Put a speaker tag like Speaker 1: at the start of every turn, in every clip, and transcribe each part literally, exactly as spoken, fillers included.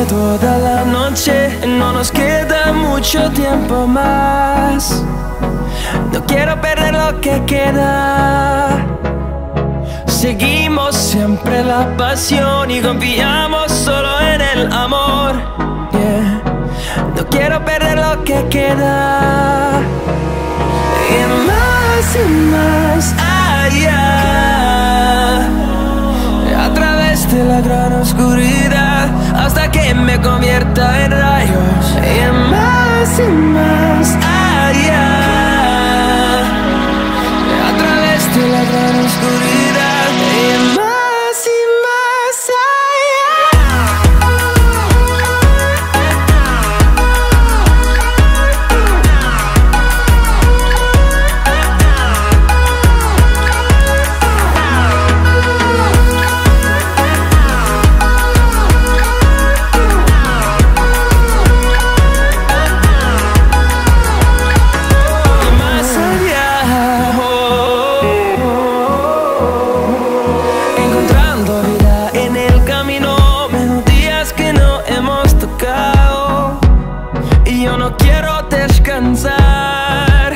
Speaker 1: toda la noche, no nos queda mucho tiempo más. No quiero perder lo que queda. Seguimos siempre la pasión y confiamos solo en el amor, yeah. No quiero perder lo que queda. Y más y más allá, a través de la gran oscuridad, hasta que me convierta en rayos. Y más y más allá, a través de la gran oscuridad, y más y más descansar.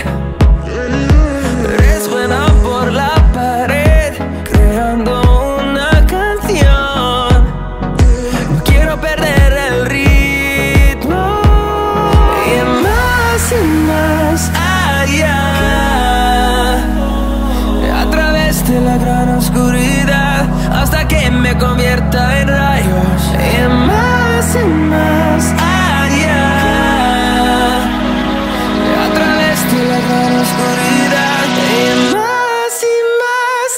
Speaker 1: Resuena por la pared, creando una canción. No quiero perder el ritmo. Y más y más allá, a través de la gran oscuridad, hasta que me convierta en rayos. Y más y más allá, a través de la gran oscuridad, y más y más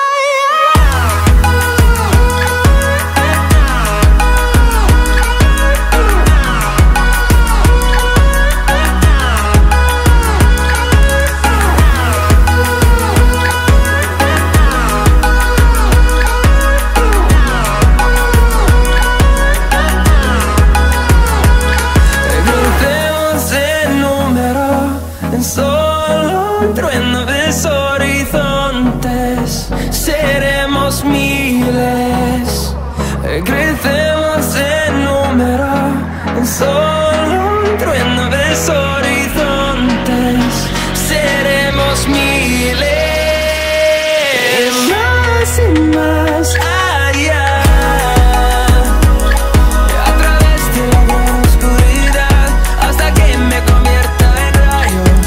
Speaker 1: solo un trueno de horizontes. Seremos miles, crecemos en número. En solo un trueno de horizontes, seremos miles. Más y más allá, a través de la gran oscuridad, hasta que me convierta en rayos.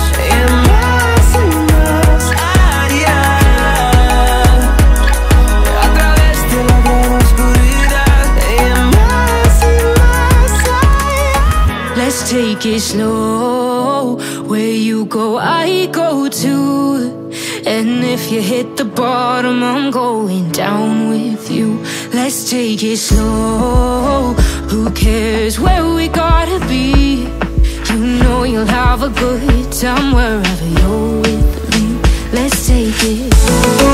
Speaker 2: Take it slow, where you go, I go too. And if you hit the bottom, I'm going down with you. Let's take it slow, who cares where we gotta be? You know you'll have a good time wherever you're with me. Let's take it slow.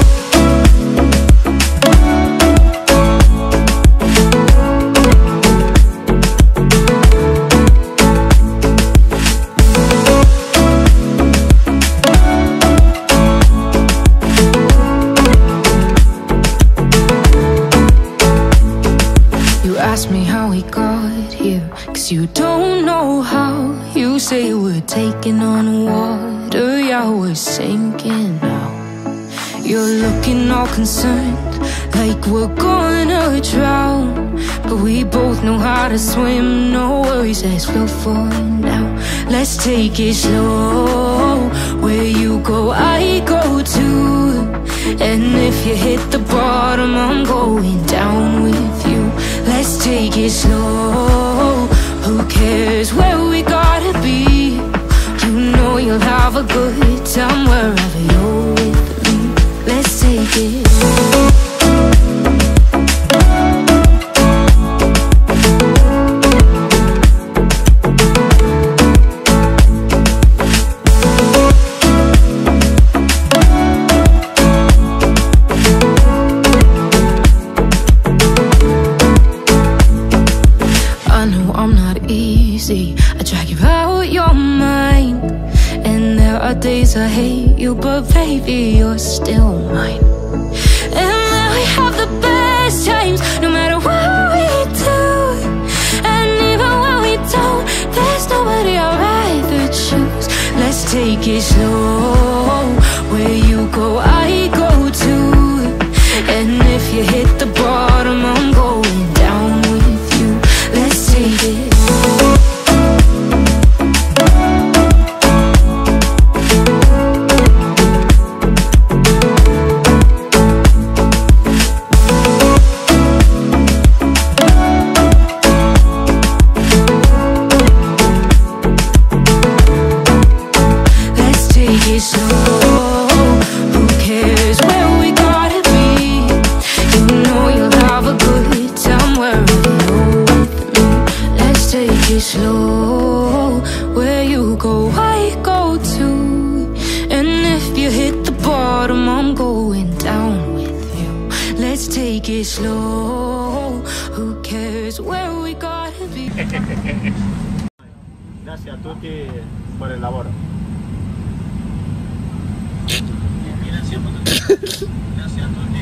Speaker 2: Ask me how we got here, cause you don't know how. You say we're taking on water, yeah, we're sinking now. You're looking all concerned, like we're gonna drown. But we both know how to swim, no worries, let's float for now. Let's take it slow, where you go, I go too. And if you hit the bottom, I'm going down with you. Let's take it slow, who cares where we gotta be? You know you'll have a good time wherever you're with me. Let's take it slow. I drag you out your mind, and there are days I hate you, but baby, you're still mine. And now we have the best times, no matter what we do. And Let's take it slow. Where you go, I go too. And if you hit the bottom, I'm going down with you. Let's take it. Slow, where you go, I go too. And if you hit the bottom, I'm going down with you. Let's take it slow. Who cares where we gotta be?
Speaker 3: Gracias a tutti por el lavoro. Gracias a tutti.